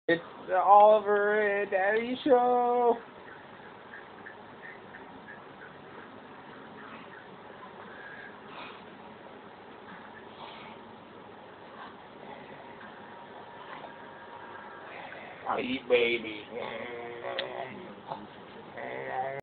It's the Oliver and Daddy show. I eat babies.